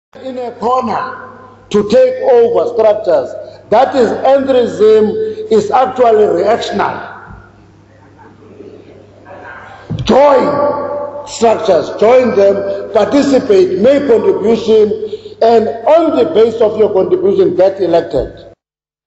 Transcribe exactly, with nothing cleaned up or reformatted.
in a corner to take over structures. That is, entrism is actually reactionary. Join structures, join them, participate, make contribution, and on the basis of your contribution, get elected.